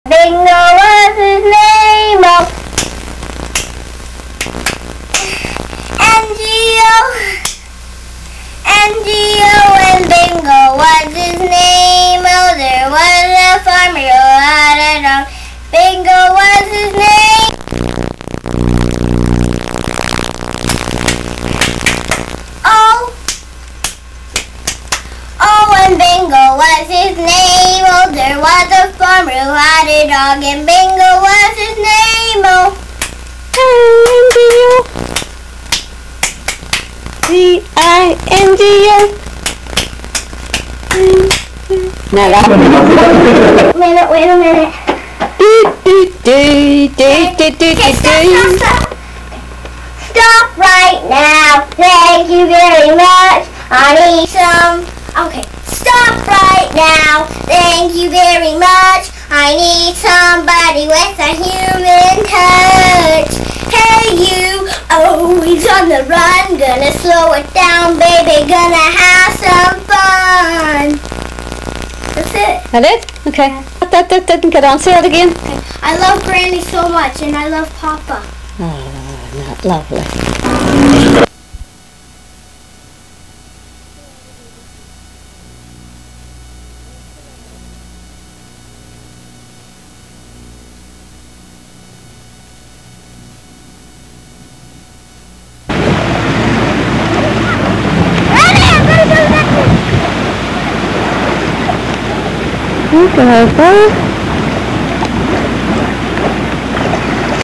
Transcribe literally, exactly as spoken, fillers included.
Bingo was his name, oh. N G O, N G O, and Bingo was his name, oh. There was a farmer who had a dog. Bingo was his name. Oh, oh, and Bingo was his name, oh. There was a farmer who had a dog, and Bingo was his name, oh. G I N G O. Now that. Wait a minute, wait a minute. Do, do, do, do, do, do, Okay, do, stop, do. stop, stop. Stop right now. Thank you very much. I need some. Okay, stop right now. Thank you very much. I need somebody with a human touch. Hey you, always on the run. Gonna slow it down, baby. Gonna have some fun. That's it. That it? Okay. That, that didn't get on. Say it again. I love Granny so much, and I love Papa. Oh, not lovely. Ready? I'm gonna go next. Okay, well.